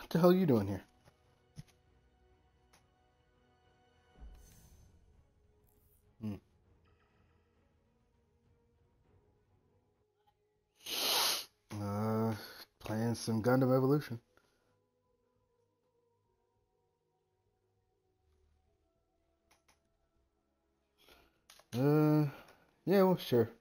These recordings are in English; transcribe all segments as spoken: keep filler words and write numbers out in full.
What the hell are you doing here? Hmm. Uh, playing some Gundam Evolution. Uh, yeah, well, sure.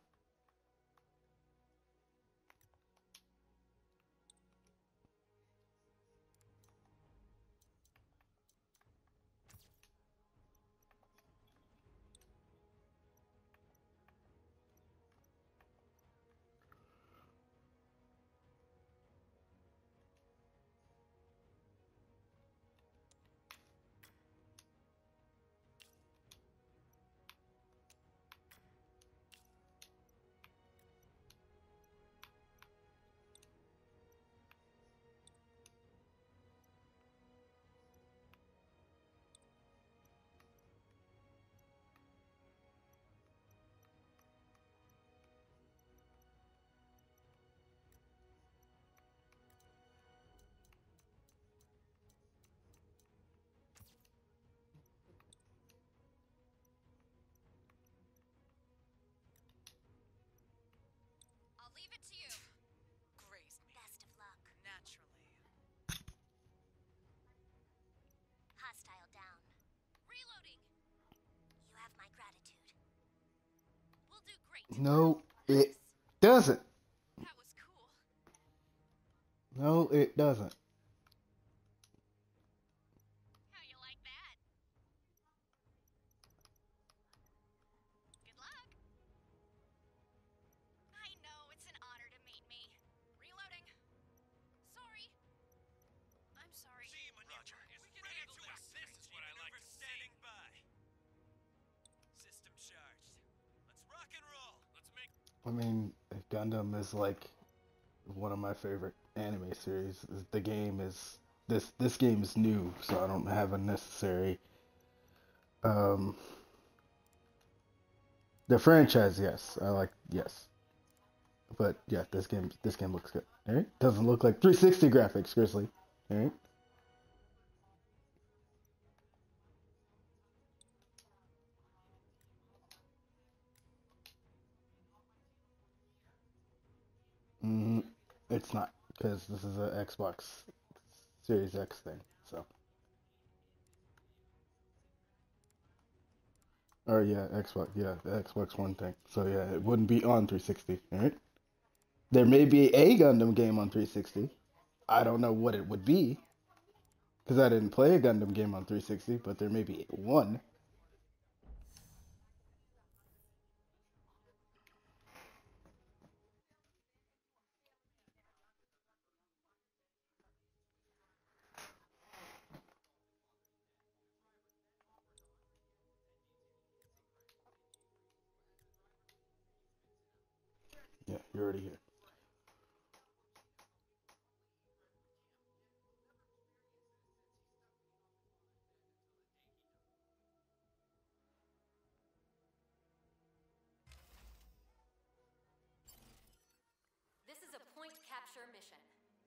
I'll leave it to you. Graze me. Best of luck. Naturally. Hostile down. Reloading. You have my gratitude. We'll do great. No, it doesn't. That was cool. No, it doesn't. How you like that? Good luck. I know it's an honor to meet me. Reloading. Sorry. I'm sorry. See, Roger. We can handle this. This is what I like to standing by. System charged. Let's rock and roll. Let's make. I mean, Gundam is like one of my favorite anime series. The game is this this game is new, so I don't have a necessary um the franchise. Yes, I like yes, but yeah, this game this game looks good. All right, doesn't look like three sixty graphics, Grizzly. All right. Mm, it's not because this is a Xbox Series X thing. So, or yeah, Xbox, yeah, the Xbox One thing. So yeah, it wouldn't be on three sixty. All right. There may be a Gundam game on three sixty. I don't know what it would be because I didn't play a Gundam game on three sixty, but there may be one. Yeah, you're already here. This is a point capture mission.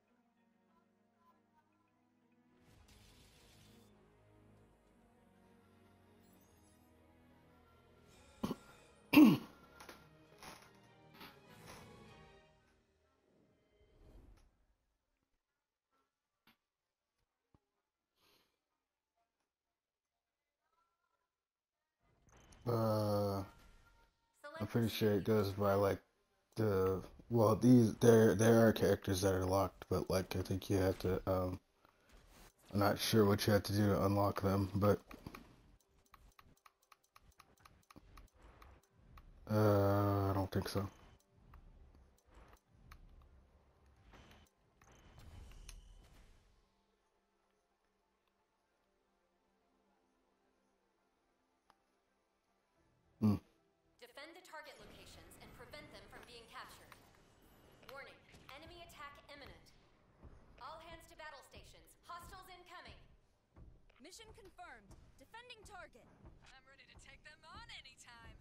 Uh, I'm Select pretty a sure it city. goes by like the well these there there are characters that are locked, but like I think you have to um I'm not sure what you have to do to unlock them, but uh I don't think so. Hmm. Defend the target locations and prevent them from being captured. Warning, enemy attack imminent. All hands to battle stations. Hostiles incoming. Mission confirmed. Defending target. I'm ready to take them on anytime.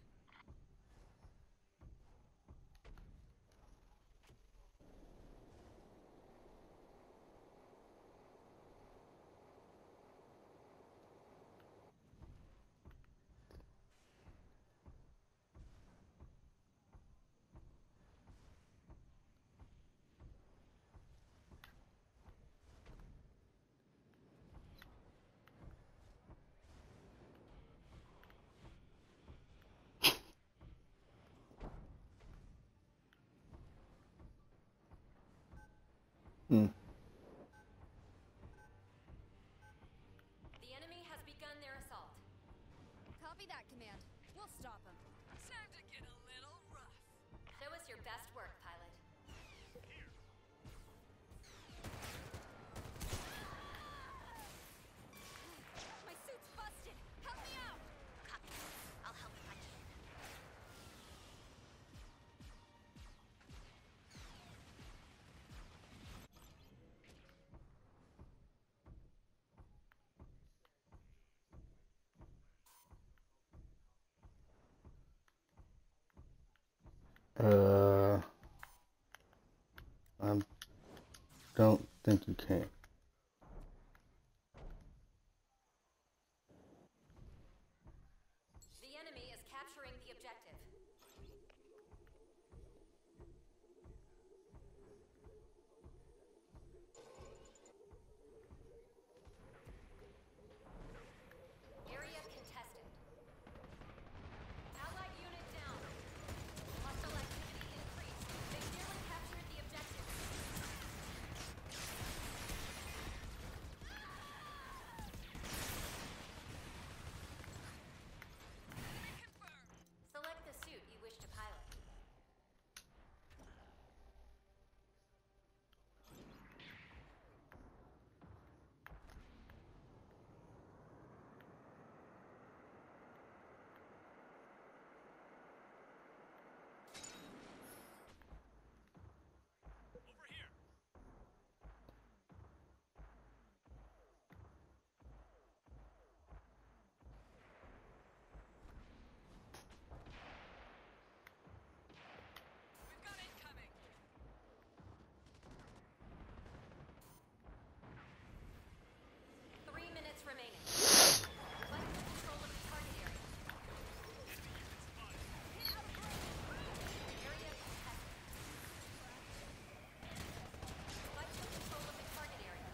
Hmm. The enemy has begun their assault. Copy that command. We'll stop him. Time to get a little rough. Show us your best work, pilot. My suit's busted. Help me out. Copy. I'll help if I can. Uh, I don't think you can. The enemy is capturing the objective. Area contested. Allied unit down. Hostile activity increased. They nearly captured the objective. Select the suit you wish to pilot. Over here. We've got incoming. Three minutes remaining. Fight for control of the target area. Area contested. Fight for control of the target area.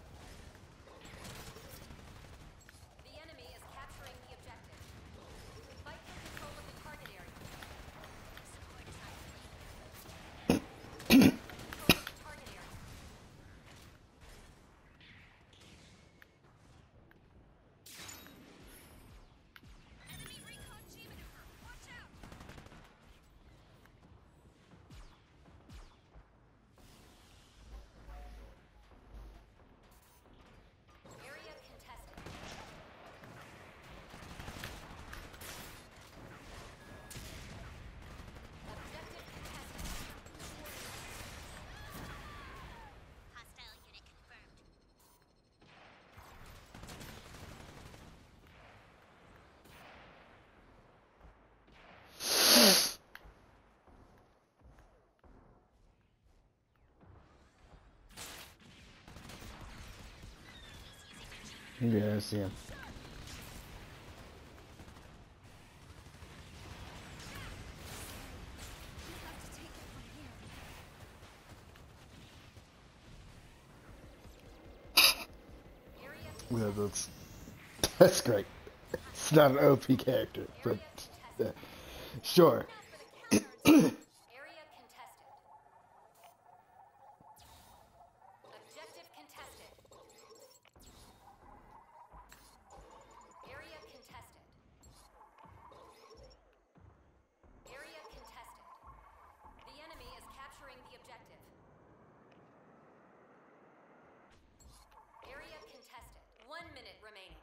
The enemy is capturing the objective. Fight for control of the target area. Control of the target area. Enemy recon G maneuver. Watch out. Area contested. Objective contested. Hostile unit confirmed. Yeah, I see him. We have to take it from here. Area Yeah, that's that's great. It's not an O P character, but uh, sure. Area contested. Objective contested. Area contested. Area contested. The enemy is capturing the objective. Area contested. One minute remaining.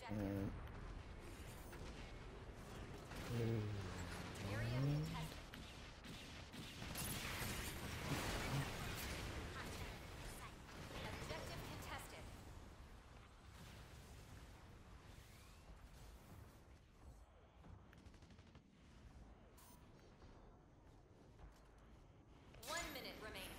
objective. Alright. Area contested. Objective contested. One minute remaining.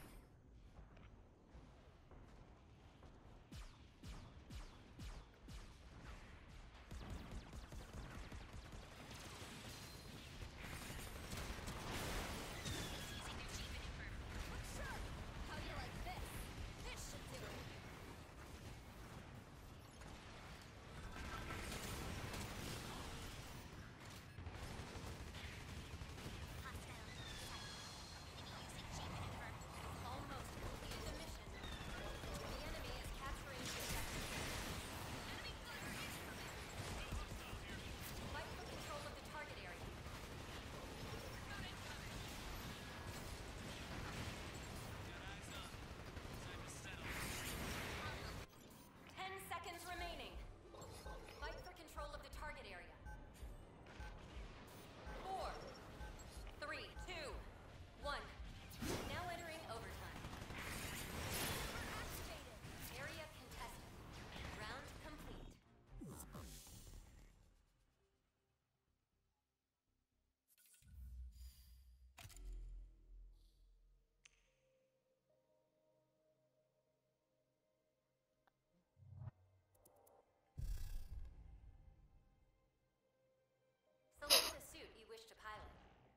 How do you like this? This should do it. Almost completed the mission. The enemy is capturing the objective. Fight for control of the target area. Ten seconds remaining. Fight for control of the target area. Four, three, two, one. Now entering overtime. Area contested. Round complete. Select the suit you wish to pilot.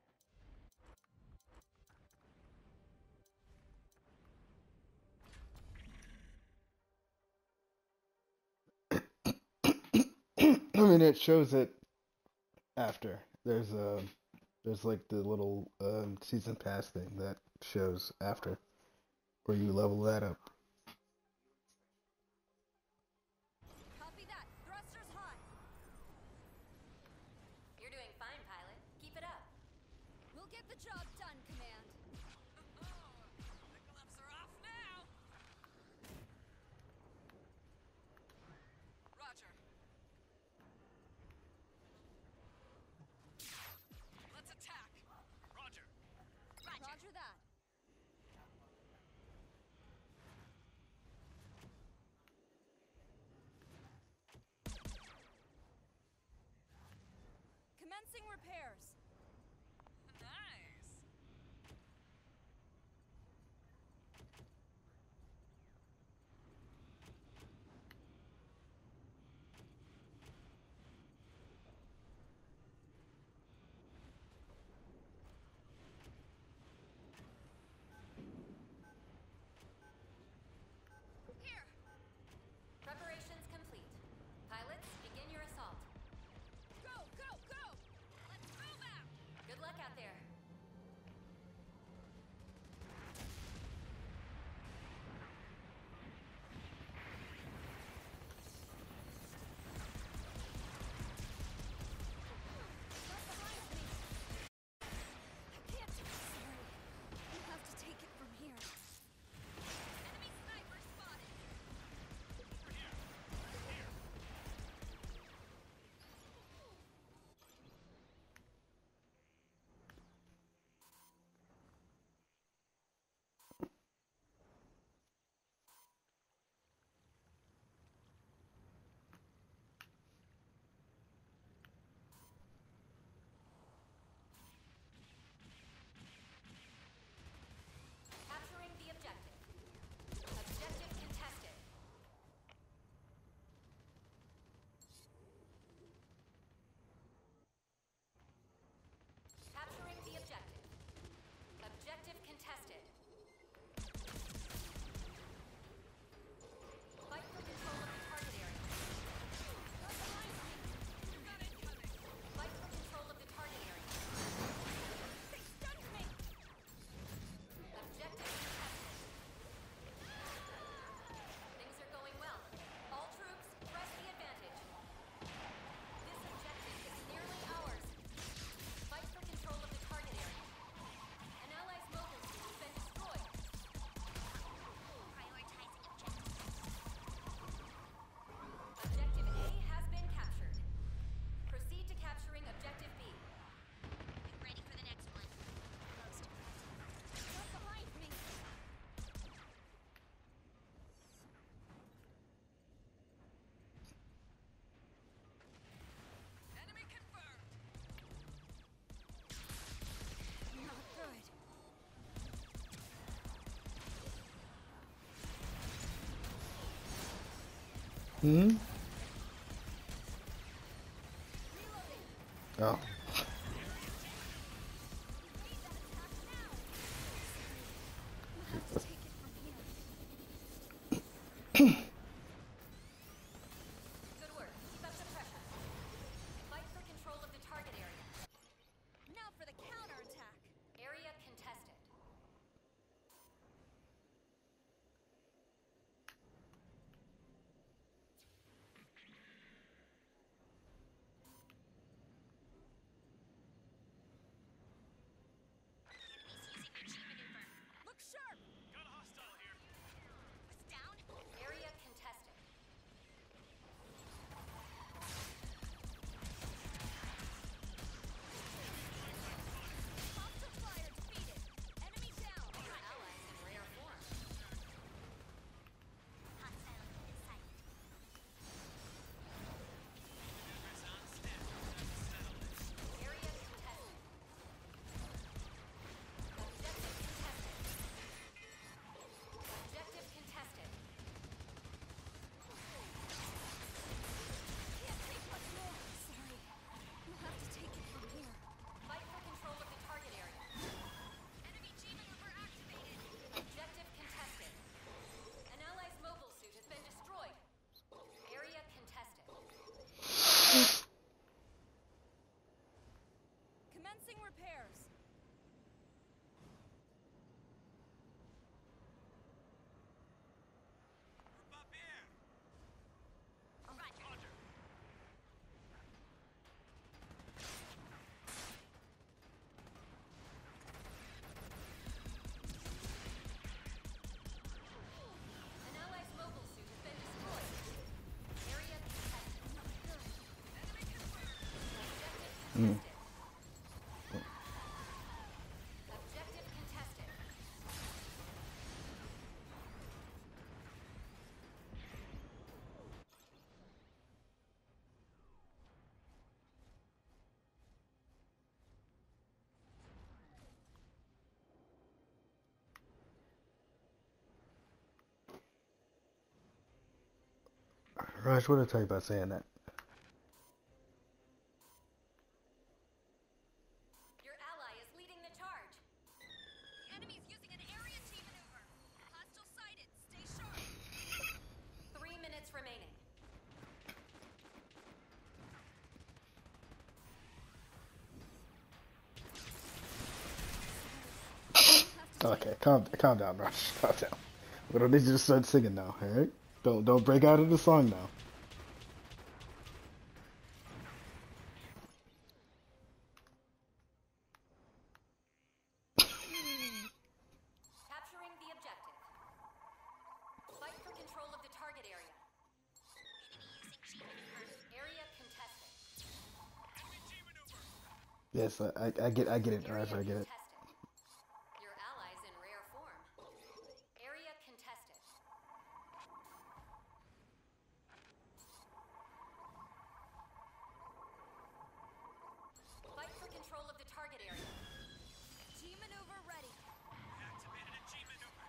I mean, it shows it after. There's a, there's like the little um, season pass thing that shows after, where you level that up. Copy that. Thrusters high. You're doing fine, pilot. Keep it up. We'll get the job done, Command. The gloves are off now. Roger. Let's attack. Roger. Roger that. Commencing repairs. Nice. Here. Preparations complete. Pilots, begin your assault. Go, go, go. Let's move Hmm? Oh. Good work. Keep up the pressure. Fight for control of the target area. Now for the counterattack. Area contested. Look sharp. Got a hostile here. Was down. Area contested. Hostile flyer defeated. Enemy down. Your allies in rare form. Hostile in sight. Area contested. Objective contested. Objective contested. Can't take much more. Sorry. We'll have to take it from here. Fight for control of the target area. Enemy G maneuver activated. Objective contested. An ally's mobile suit has been destroyed. Area contested. Commencing repairs. Group up here. Roger. An ally's mobile suit has been destroyed. Area contested. Enemy confirmed. Objective Mm. contested. Objective contested. Raj, what did I tell you about saying that? Your ally is leading the charge. The enemy's using an area G maneuver. Hostile sighted. Stay sharp. Three minutes remaining. Okay, calm, calm down, Raj. Calm down. We don't need you to start singing now, alright? Don't, don't break out into song now. Capturing the objective. Fight for control of the target area. Area contested. Enemy G maneuver. Yes, I, I, I get, I get it, Area Raj. I get it. contested. Your allies in rare form. Area contested. Fight for control of the target area. G maneuver ready. Activated a G maneuver.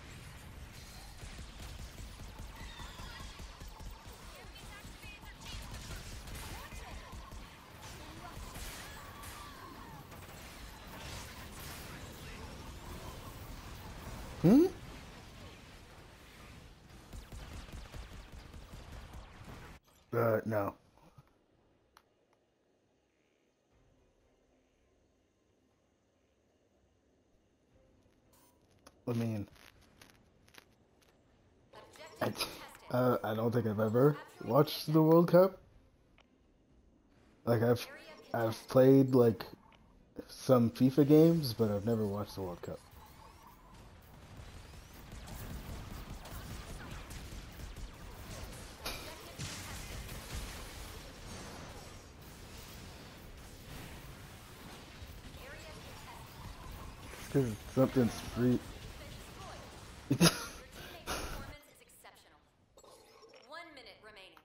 Enemy's activated their G maneuver. Watch it. Hmm? Uh, no. I mean, I, Objective contested. uh, I don't think I've ever watched the World Cup. Like I've, Area I've contested. played like some FIFA games, but I've never watched the World Cup. Area contested. 'Cause something's free. Your teammate's performance is exceptional. One minute remaining.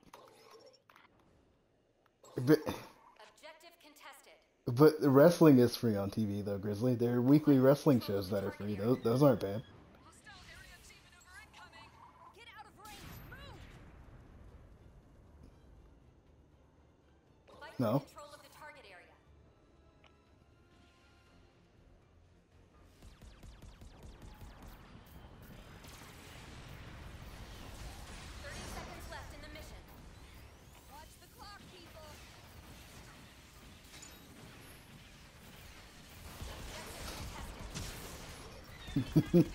But, Objective contested. but the wrestling is free on T V though, Grizzly. There are weekly wrestling shows that are free. Those, those aren't bad. Hostile area G maneuver incoming. Get out of range. Move. No. control of the target area. Thirty seconds left in the mission. Watch the clock, people. Objective contested.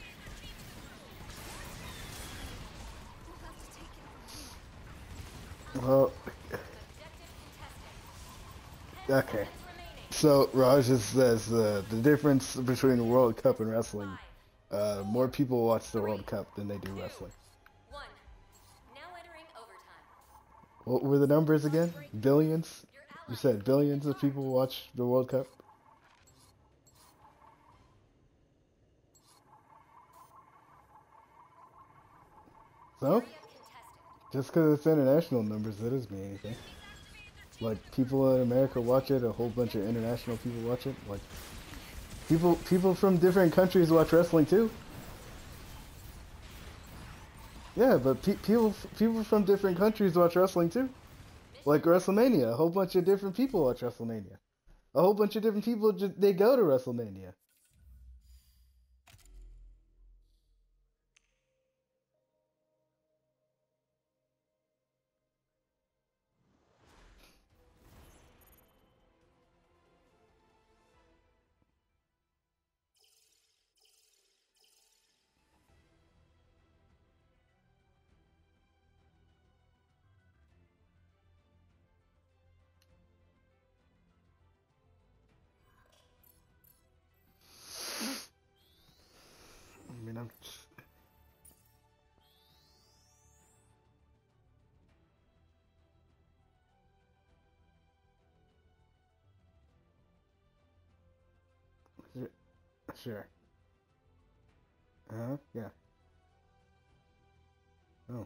We'll have to take it from here. Well, Objective contested. Ten okay. seconds remaining. So Raj just says uh, the difference between the World Cup and wrestling. Uh, more people watch the World Cup than they do wrestling. One. Now entering overtime. What were the numbers again? Billions? Your You allies said billions of people watch the World Cup? So, area contested. just because it's international numbers, that doesn't mean anything. Like, people in America watch it, a whole bunch of international people watch it. Like, people people from different countries watch wrestling too. Yeah, but pe people people from different countries watch wrestling too. Like WrestleMania, a whole bunch of different people watch WrestleMania. A whole bunch of different people, ju they go to WrestleMania. I mean, I'm just... Sure. Sure. Uh-huh, yeah. Oh.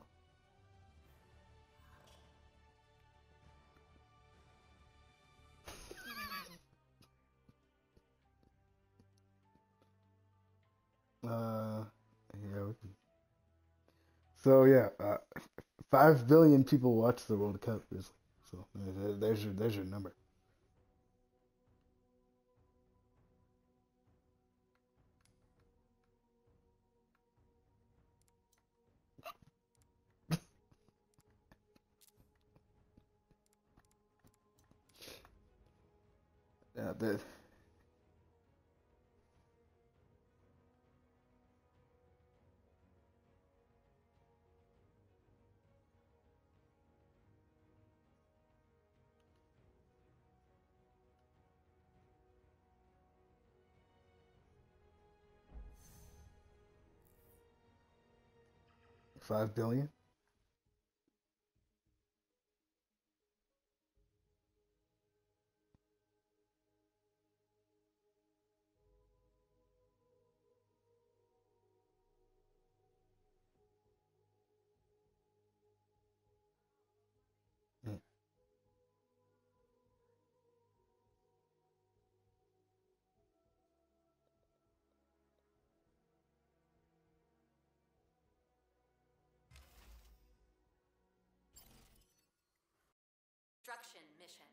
Uh, yeah. we can- So yeah, uh, five billion people watch the World Cup. Is so there- there's your there's your number. Yeah, the, five billion. Mm. Destruction mission.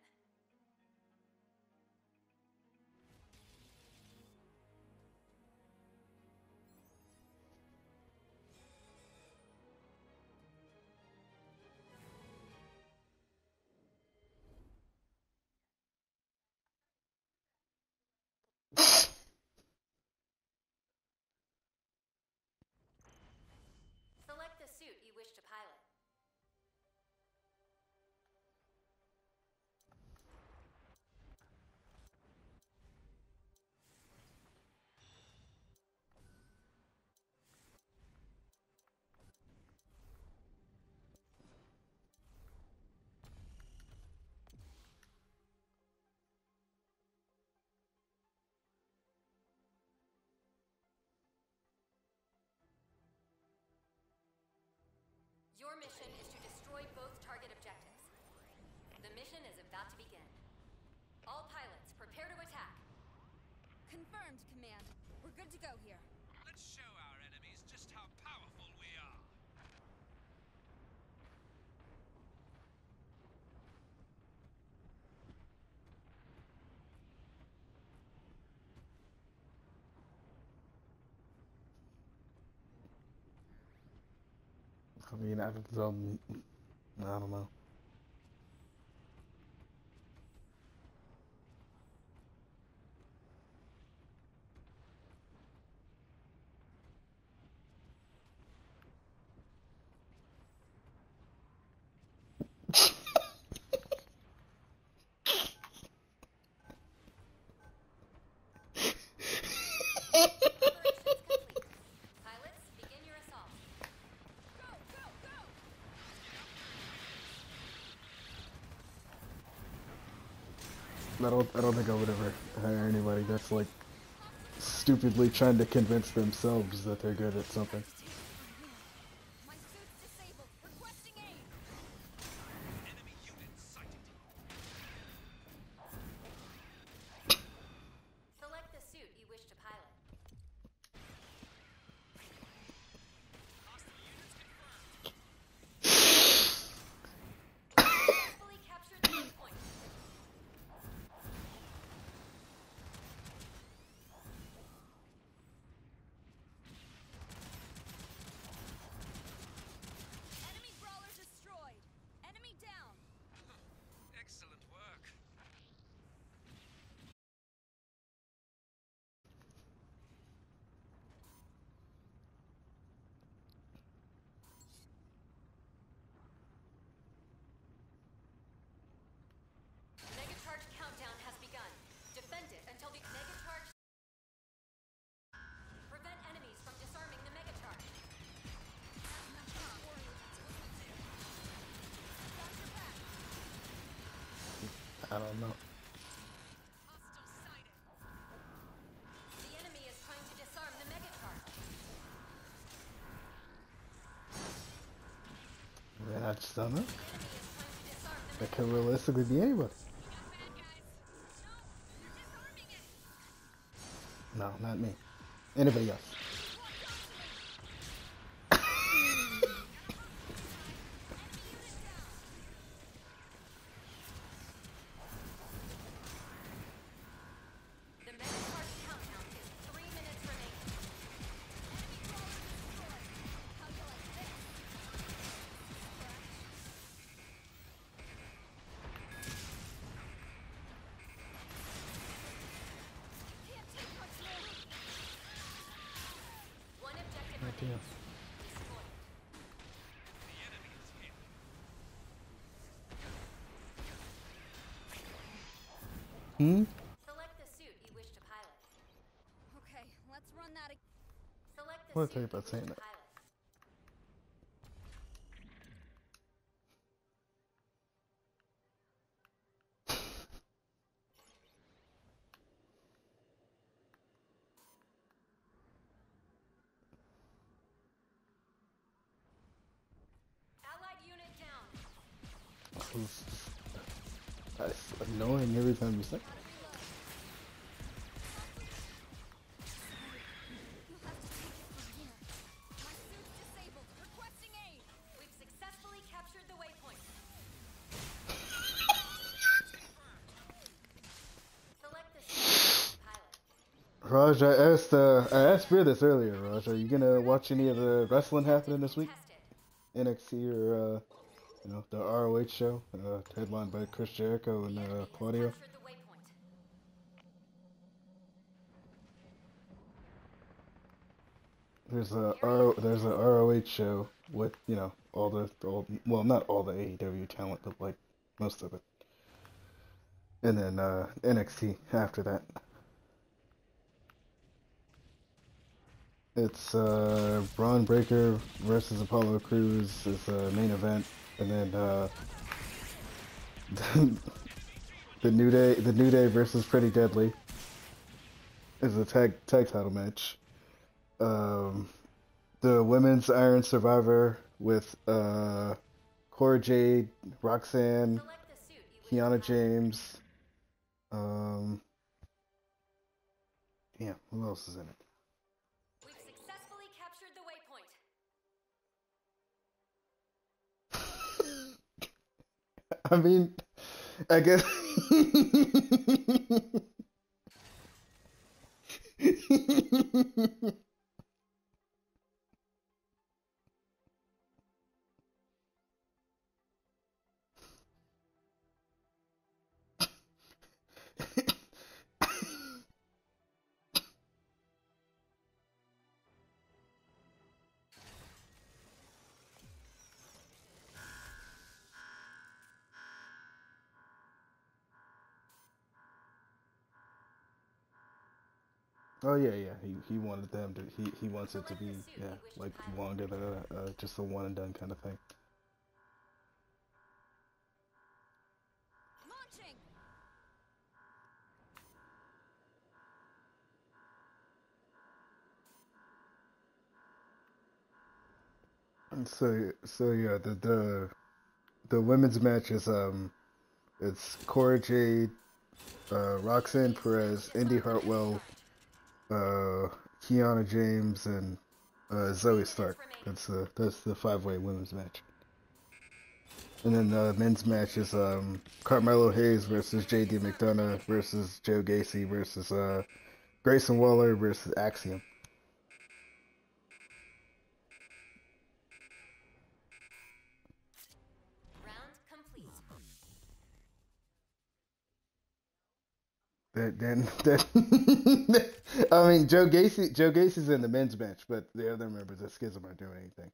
Select the suit you wish to pilot. Your mission is to destroy both target objectives. The mission is about to begin. All pilots, prepare to attack. Confirmed, Command. We're good to go here. Let's show our enemies just how powerful we are. I mean, I don't, I don't know. Preparations complete. Pilots, begin your assault. Go, go, go! I don't, I don't think I would ever hire anybody that's like stupidly trying to convince themselves that they're good at something. My suit's disabled. Requesting aid. Enemy unit sighted. Select the suit you wish to pilot. Hostile units confirmed. Successfully captured the waypoint. Enemy brawler destroyed. Enemy down. Excellent work. Megacharge countdown has begun. Defend it until the Megacharge... Prevent enemies from disarming the Megacharge. I don't know. Hostile sighted. The enemy is trying to disarm the Megacharge. Man, I just don't know. The enemy is trying to disarm the That Megacharge. could realistically be anybody. We got bad guys. No, you're disarming it. No, not me. Anybody else? The Megacharge countdown is three minutes remaining. How you like this? Can't take much more. One objective Right remains. there. Destroy it. The enemy is hit. Hmm? Select the suit you wish to pilot. Okay, let's run that again. Select the What suit tell you you about wish saying to that? pilot. Allied unit down. It's, it's annoying every time you say it. Gotta reload. You'll have to take it from here. My suit's disabled. Requesting aid. We've successfully captured the waypoint. Select the suit you wish to pilot. Raj, I asked, uh, I asked Beer this earlier, Raj. Are you gonna watch any of the wrestling happening this week? Contested. N X T or, uh, you know, the R O H show, uh, headlined by Chris Jericho and, The enemy uh, has Claudio? captured the waypoint. There's a R, there's a R O H show with, you know, all the, all, well, not all the A E W talent, but like most of it. And then, uh, N X T after that. It's, uh, Braun Breaker versus Apollo Crews is the main event. And then, uh, the New Day, the New Day versus Pretty Deadly is a tag, tag title match. Um, the Women's Iron Survivor with, uh, Cora Jade, Roxanne, Select the suit you wish to Kiana pilot. James, um, yeah, who else is in it? We've successfully captured the waypoint. I mean, I guess. Oh yeah, yeah. He he wanted them to. He he wants it to Select be the suit yeah you wish to like pilot. longer than a, uh, just a one and done kind of thing. Launching! And so so yeah, the the the women's match is um it's Cora Jade, uh, Roxanne Perez, Indy Disarm the mega Hartwell, charge. uh, Kiana James, and uh, Three Zoe minutes Stark. remaining. That's the that's the five way women's match. And then the men's match is um, Carmelo Hayes versus J D McDonough versus Joe Gacy versus uh, Grayson Waller versus Axiom. Round complete. That then that, I mean Joe Gacy Joe Gacy's in the men's match, but the other members of Schism aren't doing anything.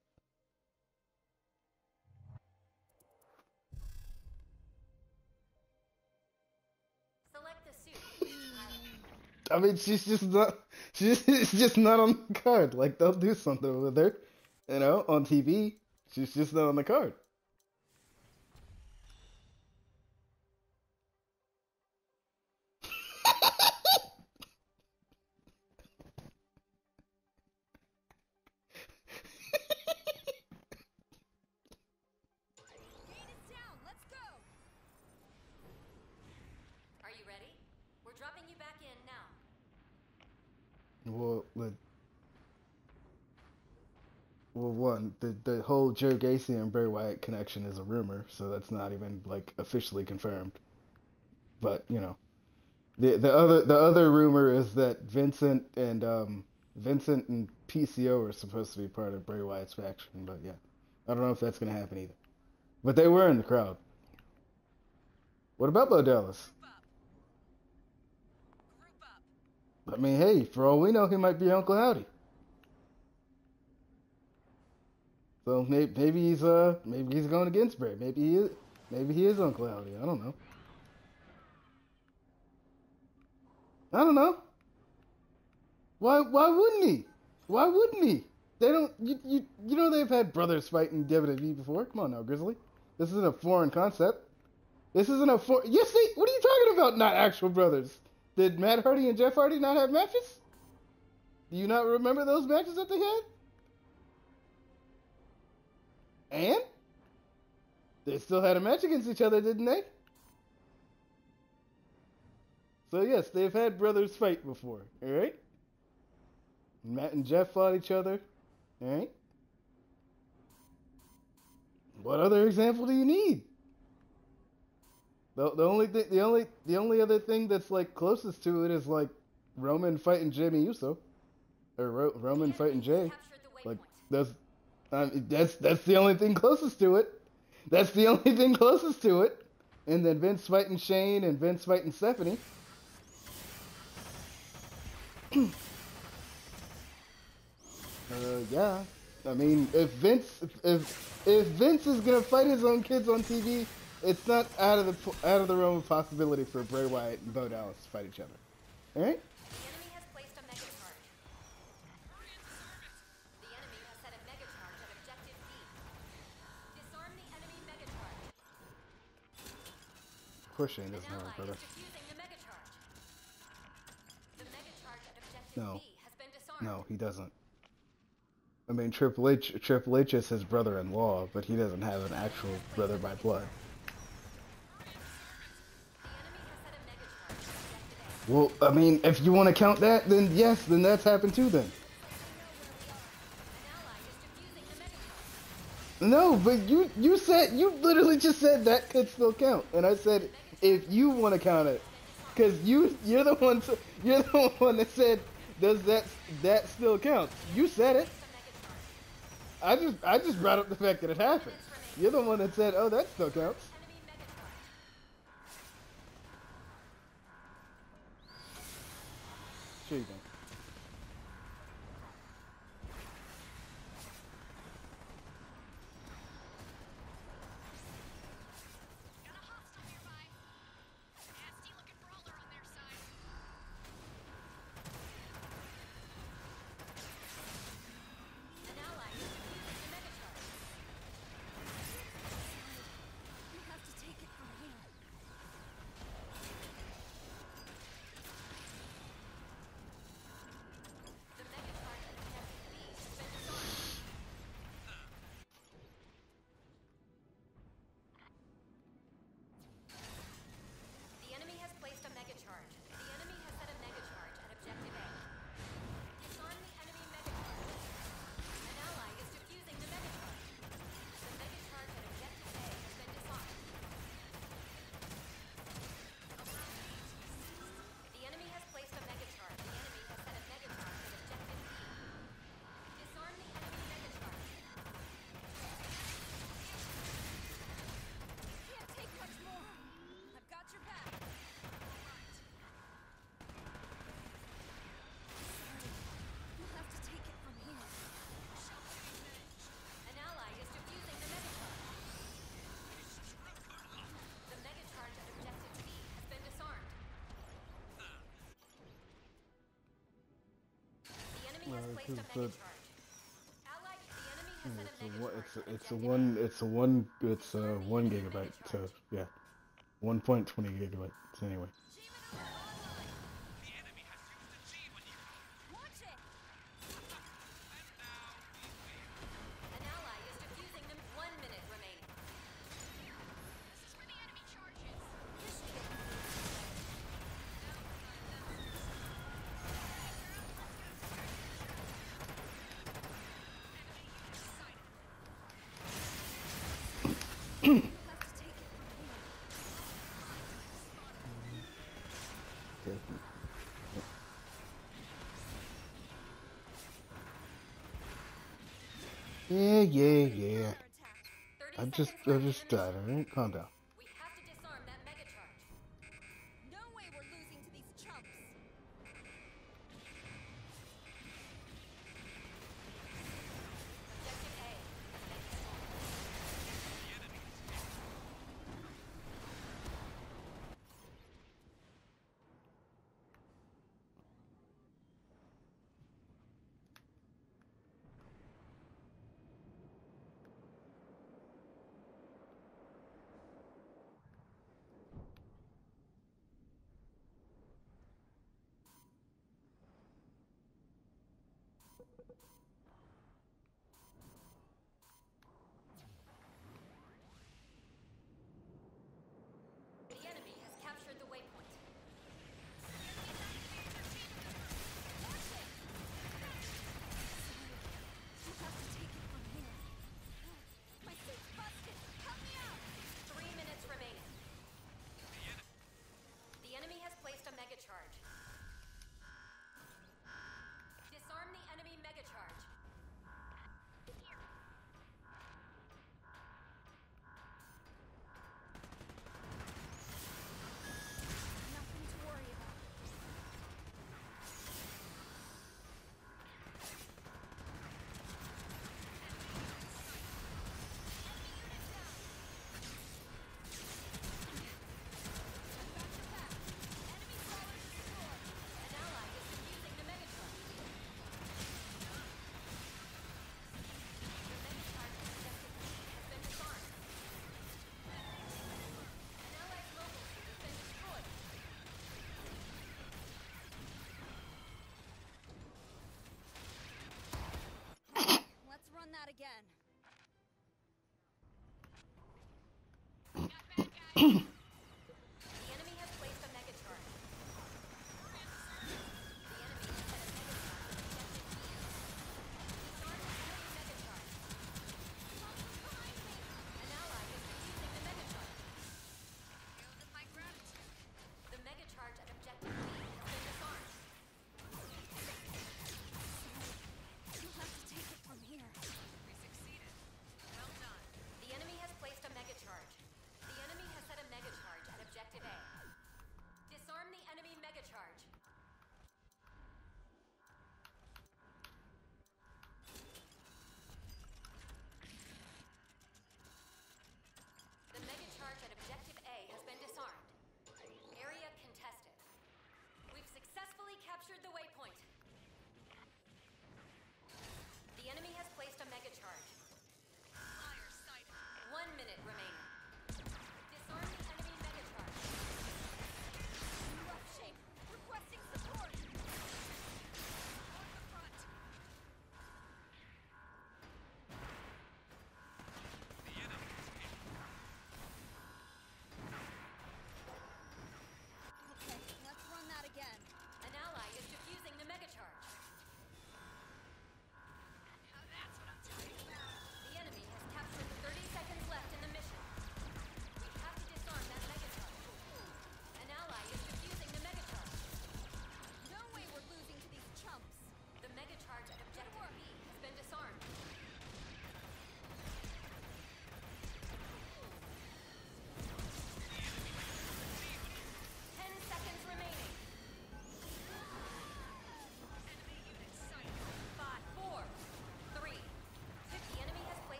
Select the suit you wish to pilot. I mean she's just not she's just not on the card. Like they'll do something with her, you know, on T V. She's just not on the card. Gate is down. Let's go. Are you ready? We're dropping you back in now. Well, let, well, one the the whole Joe Gacy and Bray Wyatt connection is a rumor, so that's not even like officially confirmed. But you know, the the other the other rumor is that Vincent and um Vincent and P C O are supposed to be part of Bray Wyatt's faction, but yeah, I don't know if that's gonna happen either. But they were in the crowd. What about Bo Dallas? Group up. Group up. I mean, hey, for all we know, he might be Uncle Howdy. So maybe, maybe he's uh maybe he's going against Bray. Maybe he is maybe he is Uncle Howdy. I don't know. I don't know. Why why wouldn't he? Why wouldn't he? They don't you you, you know they've had brothers fight in W W E before. Come on now, Grizzly. This isn't a foreign concept. This isn't a for yes they what are you talking about? Not actual brothers. Did Matt Hardy and Jeff Hardy not have matches? Do you not remember those matches that they had? And they still had a match against each other, didn't they? So yes, they've had brothers fight before. All right. Matt and Jeff fought each other. All right. What other example do you need? The, the only thing, the only, the only other thing that's like closest to it is like Roman fighting Jimmy Uso, or Ro- Roman The fighting enemy has Jay. captured the Like waypoint. that's, um, that's that's the only thing closest to it. That's the only thing closest to it. And then Vince fighting Shane and Vince fighting Stephanie. Uh, yeah. I mean, if Vince, if if Vince is gonna fight his own kids on T V, it's not out of the out of the realm of possibility for Bray Wyatt and Bo Dallas to fight each other. All right? The enemy has placed a mega charge. Hurry and disarm it. The enemy has set a mega charge at objective B. Disarm the enemy mega charge. Of course, Shane An doesn't have a ally brother. is defusing the mega charge. The mega charge at objective No. B has been disarmed. No, he doesn't. I mean, Triple H Triple H is his brother-in-law, but he doesn't have an actual brother by blood. The enemy has set a mega charge at objective A. Well, I mean, if you want to count that, then yes, then that's happened too. Then An ally is defusing the mega charge. no, but you you said you literally just said that could still count, and I said if you want to count it, because you you're the one to, you're the one that said does that that still count? You said it. I just I just brought up the fact that it happened. You're the one that said, oh, that still counts. Enemy mega charge. Sure you don't. Got a hostile nearby. Nasty looking brawler on their side. placed a it's mega a, charge. Allied, the enemy has sent a it's a mega one, charge it's a, to it's a objective one, A. it's a one, it's a Disarm the one enemy mega gigabyte. So charge. yeah, one point twenty gigabytes anyway. G maneuver online. The enemy has used a G maneuver. Watch it. And now we win. An ally is defusing them. One minute remaining. This is where the enemy charges. This kid. Yeah, yeah, yeah. thirty I just, seconds I left just in the died. mission. Alright, calm down. We have to disarm that mega charge. No way we're losing to these chumps. Objective A has been destroyed. The enemy is hit.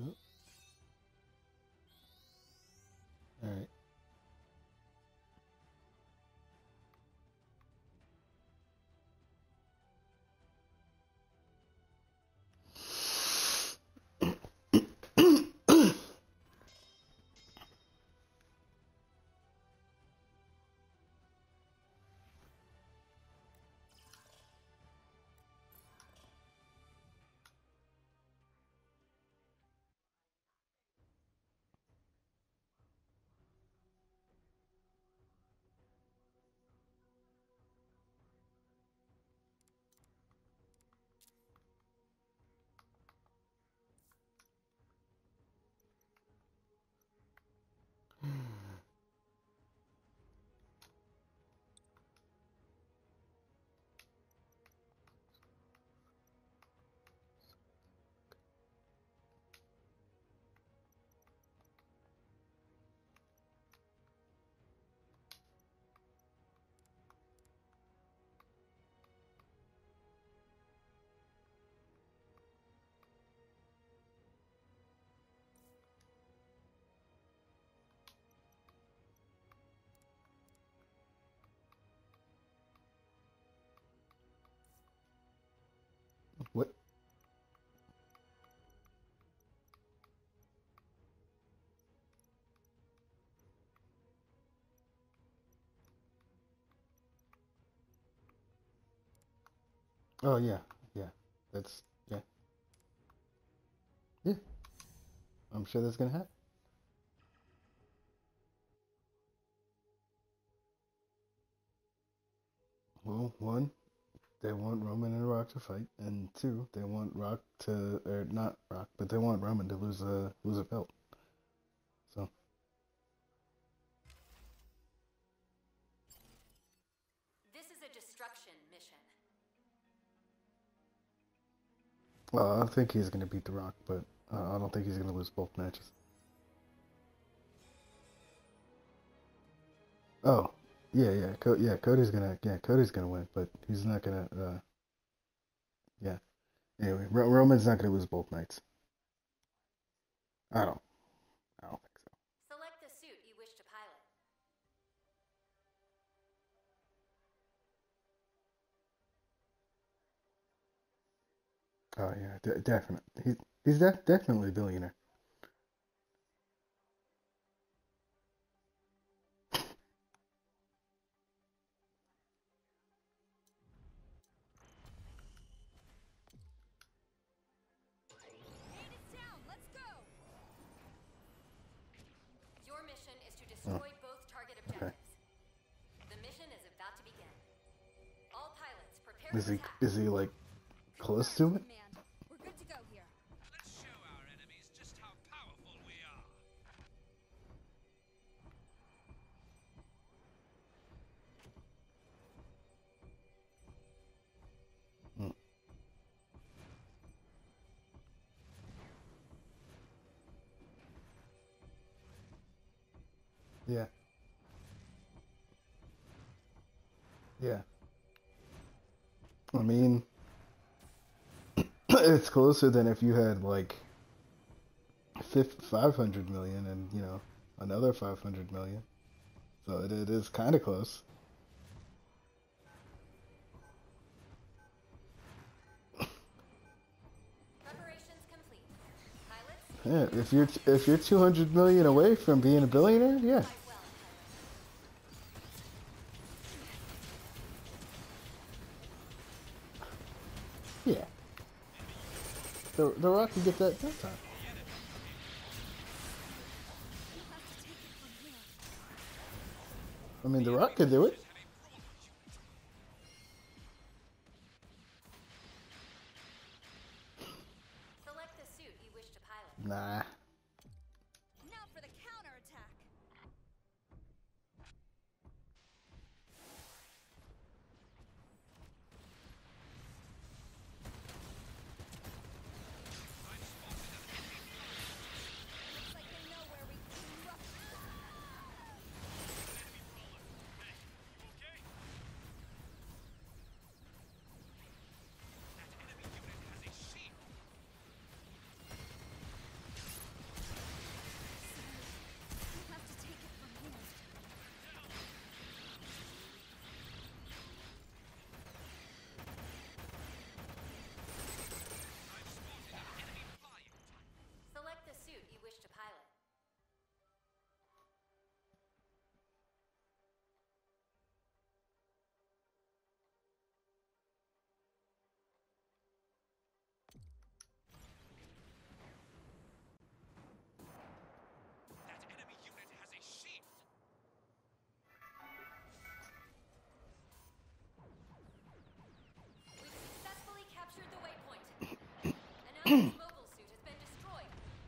Oh. All right. What? Oh yeah, yeah. That's yeah, yeah. I'm sure that's gonna happen. Well, one, they want Roman and Rock to fight, and two, they want Rock to, or not Rock, but they want Roman to lose a lose a belt. So, This is a destruction mission. well, I think he's gonna beat The Rock, but uh, I don't think he's gonna lose both matches. Oh, yeah, yeah, Co- yeah. Cody's gonna, yeah, Cody's gonna win, but he's not gonna. Uh, yeah. Anyway, Ro- Roman's not gonna lose both nights. I don't. I don't think so. Select the suit you wish to pilot. Oh yeah, de- definitely. He's he's def- definitely a billionaire. Eight is down. Let's go. Your mission is to Oh, destroy both target okay. objectives. The mission is about to begin. All pilots, prepare Is to he attack. is he like close Congrats, to it? Command. We're good to go here. Let's show our enemies just how powerful we are. Mm. Yeah, yeah. I mean, it's closer than if you had like five hundred million and you know another five hundred million. So it, it is kind of close. Preparations complete. Pilots, Yeah, if you're if you're two hundred million away from being a billionaire, yeah, fight well, yeah. The the Rock can get that that time. I mean, the Rock could do it. select the suit you wish to pilot. Nah. Now for the counterattack. Looks like they know where we can. Enemy's mobile suit has been destroyed.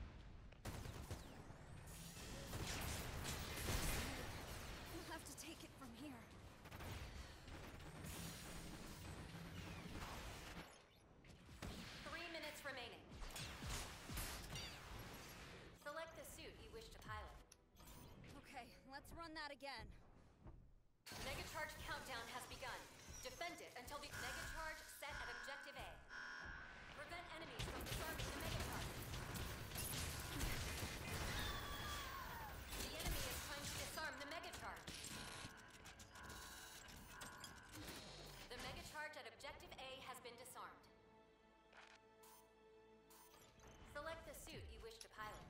We'll have to take it from here. Three minutes remaining. Select the suit you wish to pilot. Okay, let's run that again. Mega Charge countdown has begun. Defend it until the Mega Charge set at Objective A. Prevent enemies from disarming the Mega Charge. The enemy is trying to disarm the Mega Charge. The Mega Charge at Objective A has been disarmed. Select the suit you wish to pilot.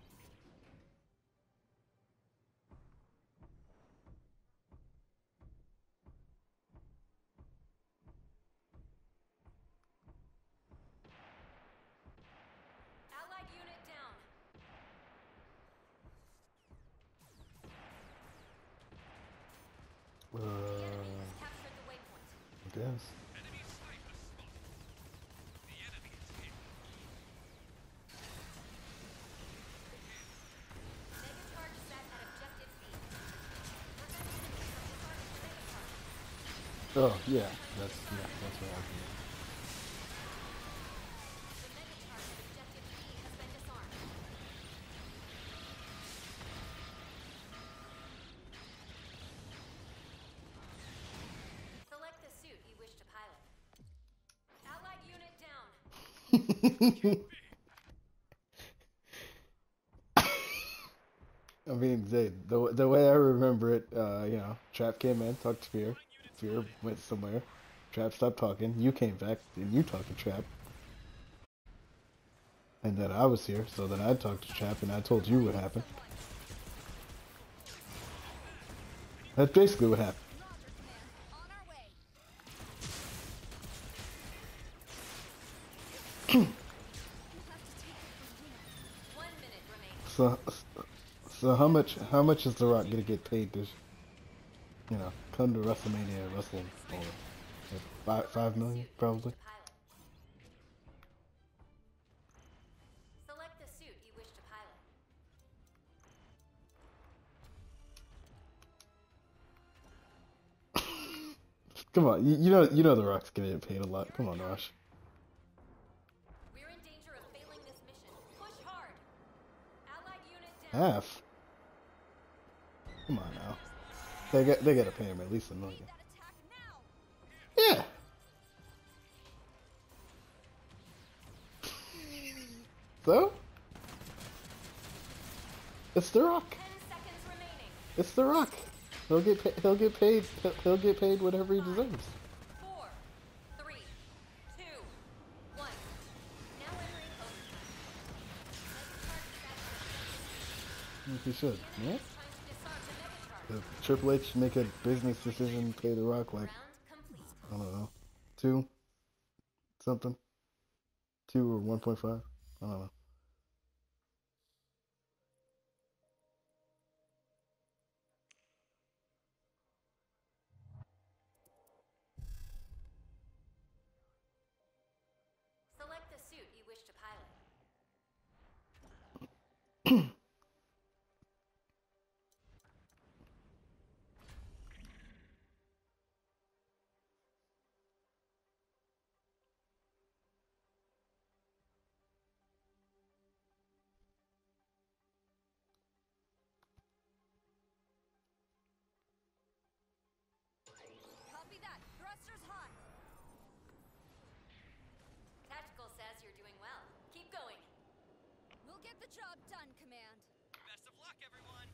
Allied unit down. Uh, The enemy has captured the waypoint. I guess. Enemy sniper spotted. The enemy is hit. Mega Charge set at Objective B. Prevent enemies from disarming the Mega Charge. Oh yeah, that's yeah, that's what happened. The Mega Charge at Objective B has been disarmed. Select the suit you wish to pilot. Allied unit down. I mean, they, the the way I remember it, uh, you know, Trap came in, talked to Fear. Fear went somewhere. Trap stopped talking. You came back, and you talked to Trap. And then I was here, so then I talked to Trap, and I told you what happened. That's basically what happened. Roger, Command. On our way. We'll have to take it from here. One minute remaining. So, so how much how much is The Rock gonna get paid to, you know, come to WrestleMania and wrestle all of like five five million probably? Pilot. Select the suit you wish to pilot. Come on, you, you know you know The Rock's gonna get paid a lot. Come on, Rosh. We're in danger of failing this mission. Push hard. Allied unit down. Half. Come on now. They got they gotta pay him at least a million. That attack now. Yeah. So? It's The Rock. Ten seconds remaining. It's The Rock. He'll get pa- he'll get paid he'll, he'll get paid whatever he deserves. Four, three, two, one. Now entering overtime. Mega Charge set at Objective B. He should. The Yeah. enemy is trying to disarm the Mega Charge. If Triple H make a business decision, pay The Rock like Round complete. I don't know, two something, two or one point five. I don't know. Select the suit you wish to pilot. Copy that. Thrusters hot. Tactical says you're doing well. Keep going. We'll get the job done, Command. Best of luck, everyone.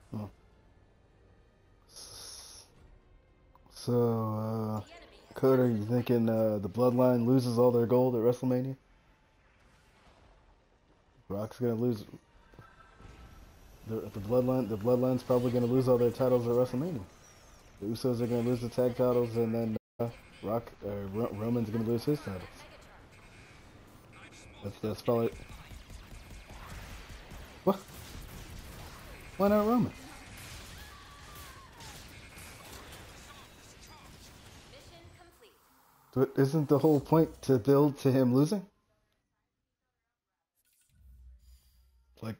Oh. So, uh, The enemy has Coda, captured you the thinking uh, the Bloodline loses all their gold at WrestleMania? Rock's gonna lose. The, the Bloodline, the Bloodline's probably gonna lose all their titles at WrestleMania. The Usos are gonna lose the tag titles, and then uh, Rock, uh, Ro- Roman's gonna lose his titles. That's that's probably. What? Why not Roman? Mission complete. But isn't the whole point to build to him losing? Like,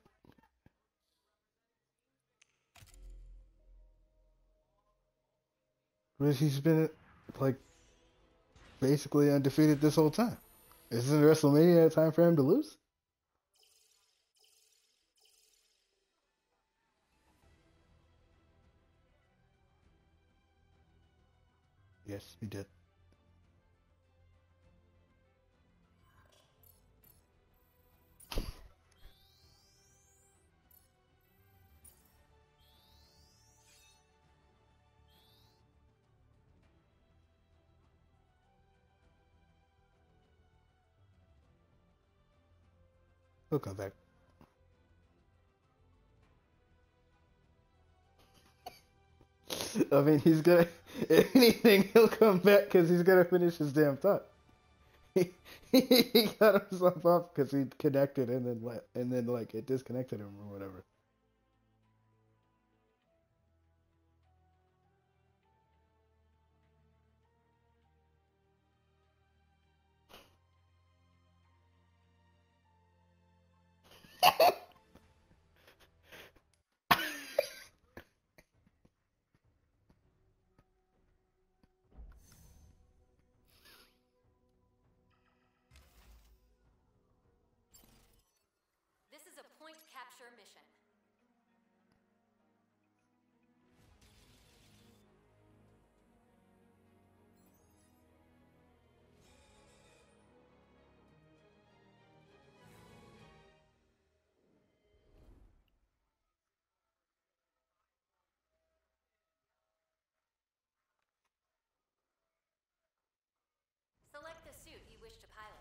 but he's been like basically undefeated this whole time. Isn't WrestleMania a time for him to lose? Yes, he did. He'll come back. I mean, he's gonna. If anything, he'll come back because he's gonna finish his damn thought. He, he got himself off because he connected and then let, and then like it disconnected him or whatever. This is a point capture mission. Select the suit you wish to pilot.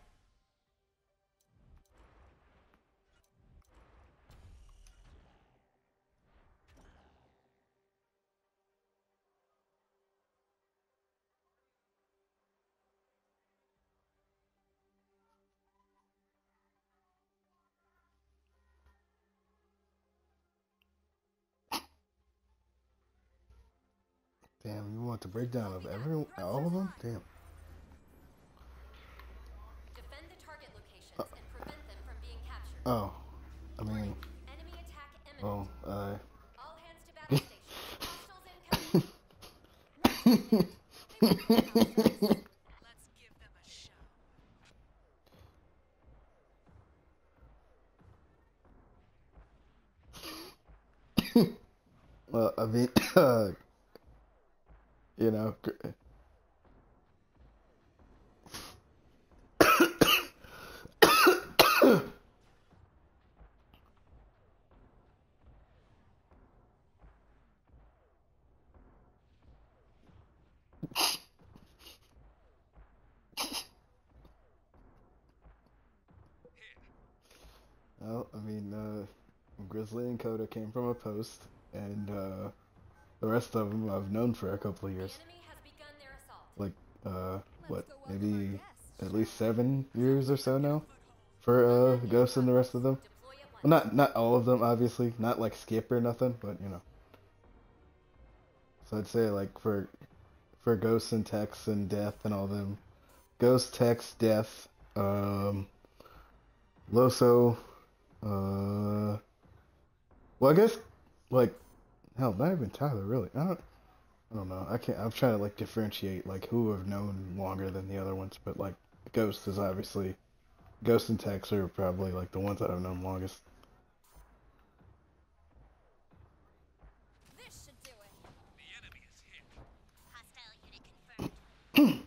Damn, you want the breakdown of every all of them? Damn. Defend the target locations and prevent them from being captured. Oh, I mean, Enemy attack imminent. well, uh. All hands to battle stations. Hostiles incoming. They won't know how first. Let's give them a show. Well, I mean, uh, you know, gr- well, I mean, uh, Grizzly and Coda came from a post, and uh, the rest of them I've known for a couple of The years. enemy has begun their assault. Like, uh, what, Let's go welcome our maybe guests, at shall least we? seven years or so now for uh, Ghost and the rest of them. Deploy at once. Well, not not all of them, obviously, not like Skip or nothing, but you know. So I'd say like for for Ghost and Tex and Death and all them, Ghost, Tex, Death, um, Loso, uh, well, I guess like hell, not even Tyler really. I don't, I don't know. I can't. I'm trying to like differentiate like who I've known longer than the other ones, but like Ghost is obviously Ghost and Tex are probably like the ones that I've known longest. This should do it. The enemy is hit. Hostile unit confirmed.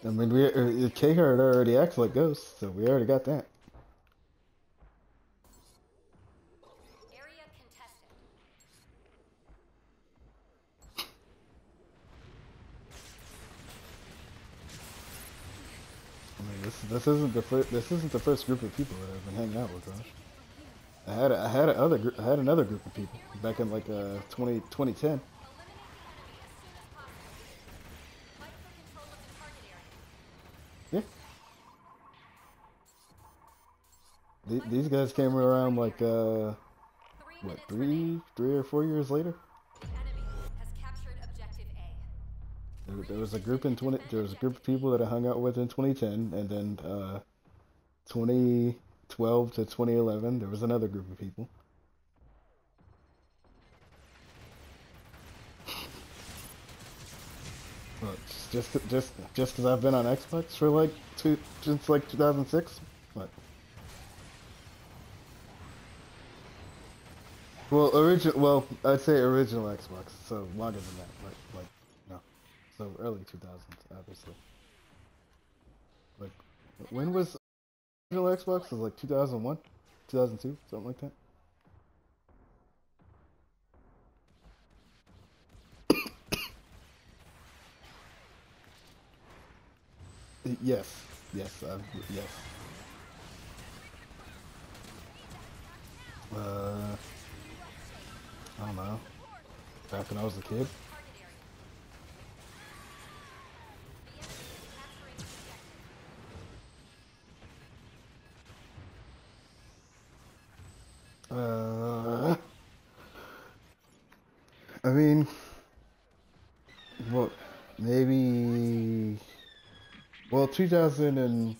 I mean, we uh, K-Hard already acts like Ghost, so we already got that. Area contested. I mean, this this isn't the first this isn't the first group of people that I've been hanging out with, Josh. I had a, I had a other group I had another group of people back in like uh twenty, twenty ten. Eliminate the enemy as soon as possible. Fight for control of the target area. Yeah. Th- these guys came around like uh Three what minutes three remaining. three or four years later. The enemy has captured objective A. There, there was a group in twenty there was a group of people that I hung out with in twenty ten, and then uh twenty twelve to twenty eleven there was another group of people. Well, just just just because I've been on Xbox for like two since like two thousand six. What? Well, original. Well, I'd say original Xbox. So longer than that. Like like no. So early two thousands, obviously. Like when was original Xbox? It was like two thousand one, two thousand two, something like that. Yes, yes, uh, yes. Uh, I don't know. Back when I was a kid. Target area. The enemy is capturing the objective. Uh, I mean, well, maybe. Well, two thousand and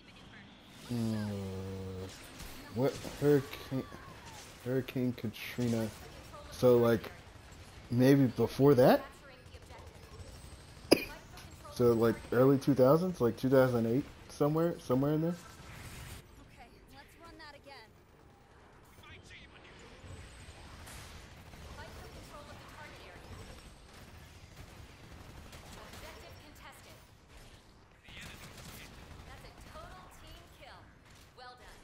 uh, what hurricane Hurricane Katrina. So like maybe before that. Capturing the objective. Fight for control So of the like target area. early two thousands, like two thousand eight, somewhere, somewhere in there. Okay, let's run that again. My team on you. Fight for control of the target area. Objective contested. The enemy is hit. That's a total team kill. Well done.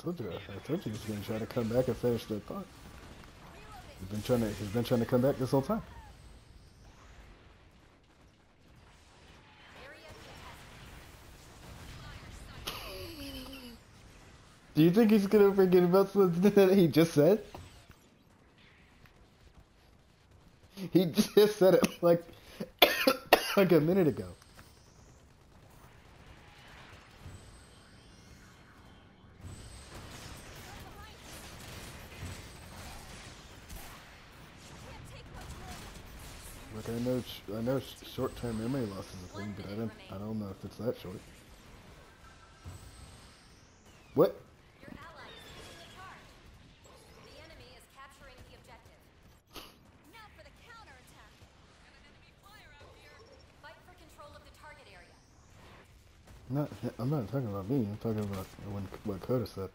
told you. I told you he's gonna try to come back and finish that thought. He's been trying to. He's been trying to come back this whole time. Do you think he's gonna forget about something that he just said? He just said it like like a minute ago. Like I know, I know, short-term memory loss is a thing, but I don't, I don't know if it's that short. What? Your ally is leading the charge. The enemy is capturing the objective. Now for the counterattack. Got an enemy flyer out here. Fight for control of the target area. I'm not, I'm not talking about me. I'm talking about when what Coda said.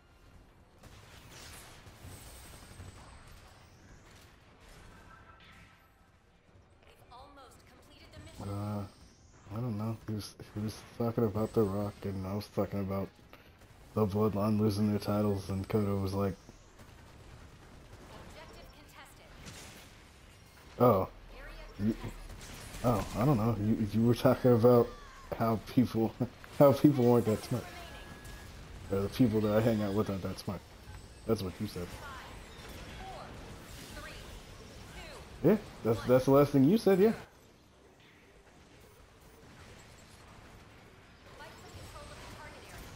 We've almost completed the mission. Uh, I don't know. He was, he was talking about The Rock, and I was talking about the Bloodline losing their titles, and Coda was like, Objective contested. "Oh, Area you, contested. oh, I don't know. You, you were talking about how people, how people weren't that smart, or the people that I hang out with aren't that smart." That's what you said. Five, four, three, two. Yeah, that's that's the last thing you said. Yeah. Fight for control of the target area.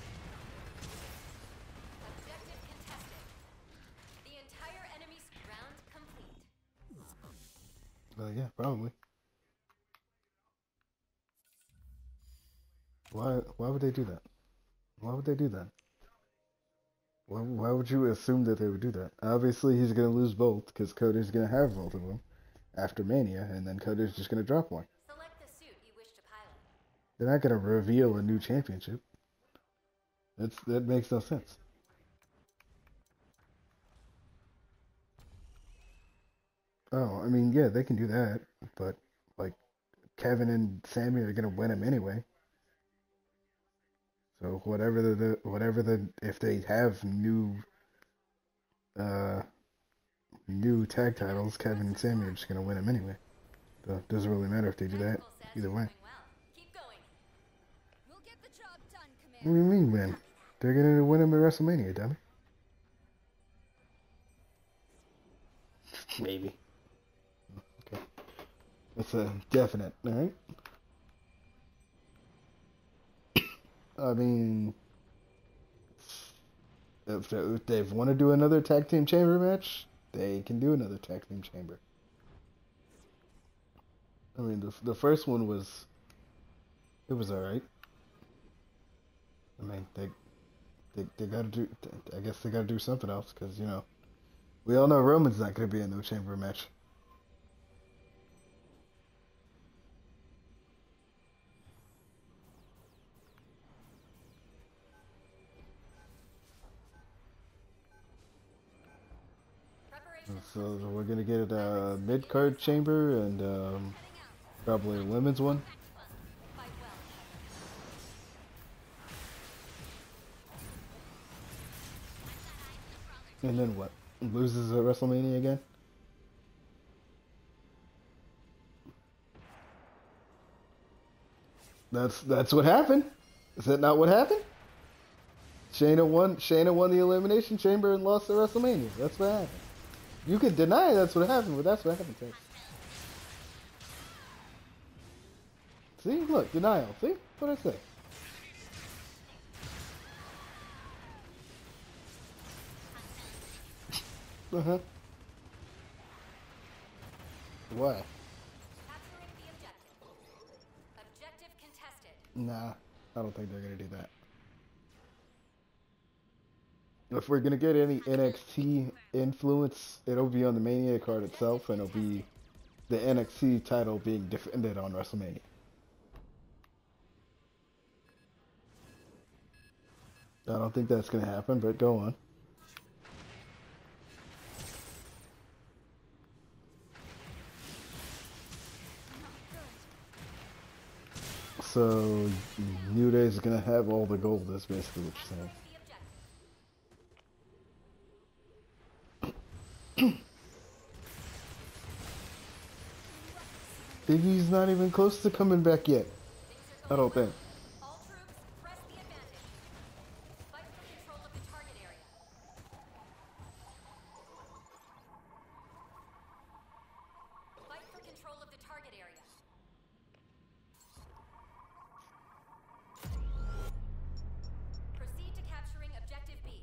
Objective contested. The entire enemy's round complete. Uh, yeah, probably. Why? Why would they do that? Why would they do that? Why, why would you assume that they would do that? Obviously, he's gonna lose both because Coda's gonna have both of them after Mania, and then Coda's just gonna drop one. Select the suit you wish to pilot. They're not gonna reveal a new championship. That's that makes no sense. Oh, I mean, yeah, they can do that, but like Kevin and Sammy are gonna win him anyway. So whatever the, the whatever the if they have new uh new tag titles, Kevin and Sammy are just gonna win them anyway. So it doesn't really matter if they do that. Tactical says Either you're way. doing well. Keep going. We'll get the job done, What do you Commander. mean win? They're gonna win them at WrestleMania, dummy. Maybe. Okay. That's a definite, alright? I mean, if they, if they want to do another tag team chamber match, they can do another tag team chamber. I mean, the the first one was, it was alright. I mean, they they they got to do. I guess they got to do something else because you know, we all know Roman's not going to be in no chamber match. Preparation. So we're gonna get a mid card chamber and um, probably a women's one. Fight well. And then what? Loses at WrestleMania again? That's that's what happened. Is that not what happened? Shayna won. Shayna won the Elimination Chamber and lost at WrestleMania. That's what happened. You could deny that's what happened, but that's what happened. Tex. See, look, denial. See what I say. Uh huh. Why? Capturing the objective. Objective contested. Nah, I don't think they're gonna do that. If we're gonna get any N X T influence, it'll be on the Mania card itself, and it'll be the N X T title being defended on WrestleMania. I don't think that's gonna happen, but go on. So New Day is gonna have all the gold. That's basically what you're saying. The objective. Iggy's not even close to coming back yet. Things I are don't going think. well. All troops, press the advantage. Fight for control of the target area. Fight for control of the target area. Proceed to capturing objective B.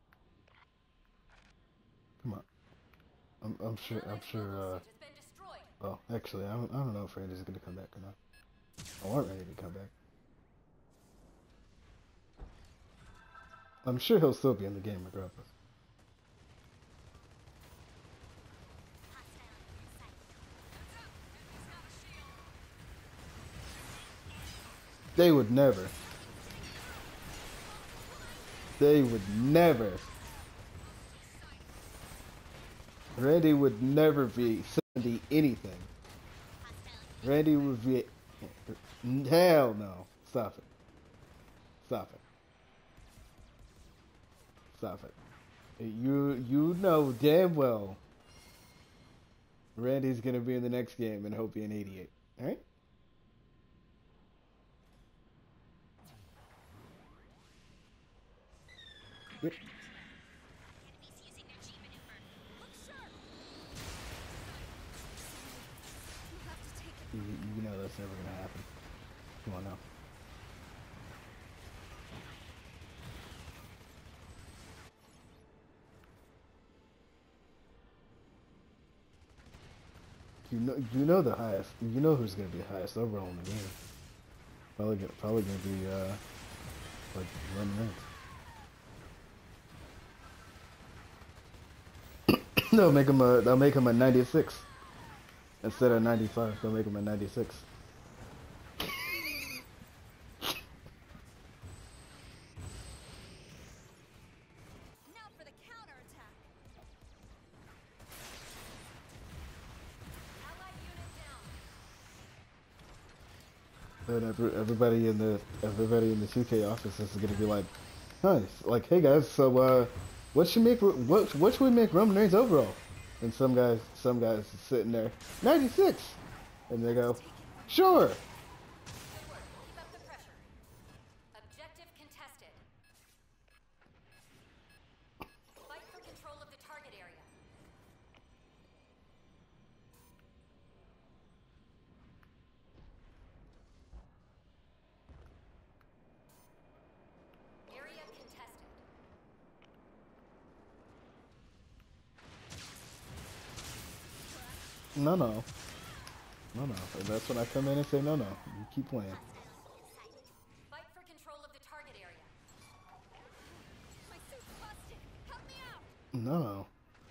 Come on. I'm, I'm sure. I'm Allied sure. mobile Uh, suit has been destroyed. well, actually, I don't, I don't know if Randy's gonna come back or not. I want Randy to come back. I'm sure he'll still be in the game regardless. They would never. They would never. Randy would never be seventy anything. Randy would be. Hell no. Stop it. Stop it. Stop it. You you know damn well Randy's gonna be in the next game and he'll be an eighty-eight. Alright? Yep. Enemies using their G maneuver. Look sharp! You have to take it. You, you know that's never gonna happen. Come on now. You know, you know the highest. You know who's gonna be the highest overall in the game. Probably, gonna, probably gonna be uh, like Roman Reigns. They'll make him a. They'll make him a ninety-six instead of ninety-five. They'll make him a ninety-six. Now for the counterattack. Allied unit down. And every, everybody in the everybody in the two K office is gonna be like, nice. Like, hey guys, so uh, what should make what what should we make Roman Reigns overall? And some guys some guys sitting there, ninety-six, and they go, sure. Good work. Keep up the pressure. Objective contested. Fight for control of the target area. Area contested. No, no, no, no. That's when I come in and say, no, no. You keep playing. Fight for control of the target area. My suit's busted. Help me out. No, no.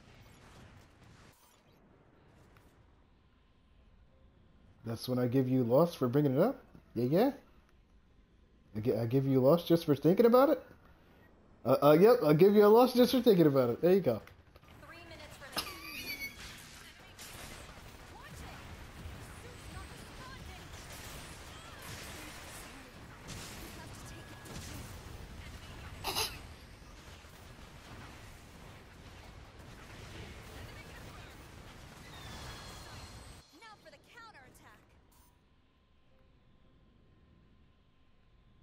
That's when I give you loss for bringing it up. Yeah, yeah. I gi- I give you a loss just for thinking about it. Uh, uh, yep. I'll give you a loss just for thinking about it. There you go. Three minutes remaining. Watch it. Suit's not responding. You have to take it. Now for the counterattack.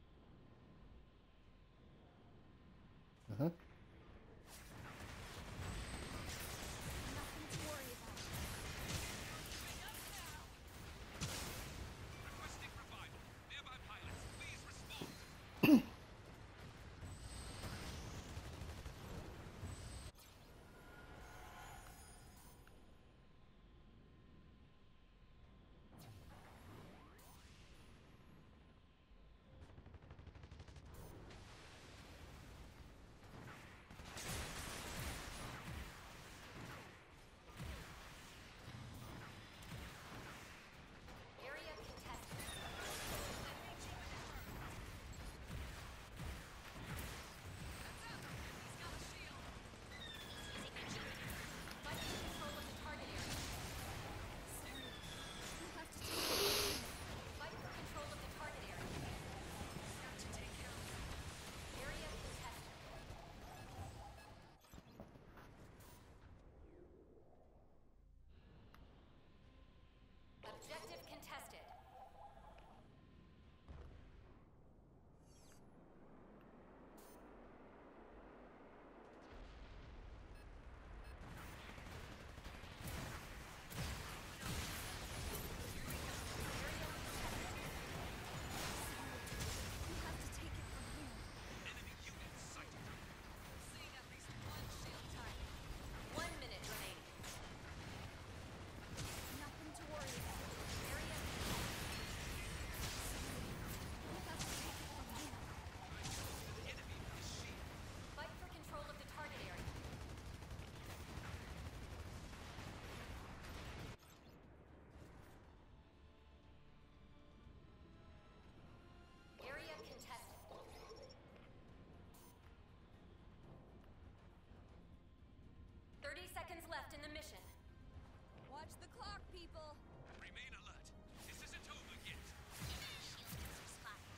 Uh huh. careful. Remain alert. This isn't over yet. Shield sensor spotted.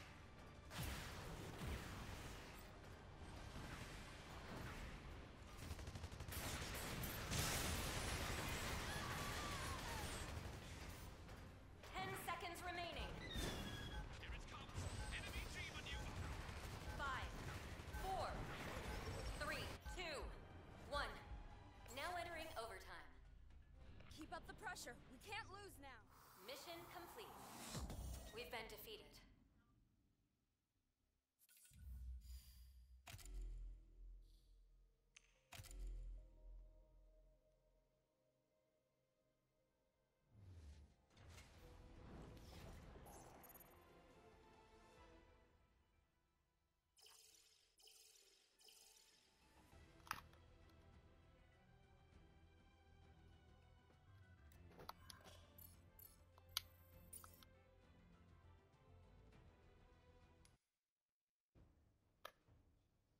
Ten seconds remaining. Here it comes. Enemy G maneuver. Five, four, three, two, one. Now entering overtime. Keep up the pressure. We can't lose now. Mission complete. We've been defeated.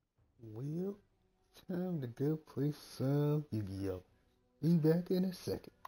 Well, time to go play some Yu-Gi-Oh! Be back in a second.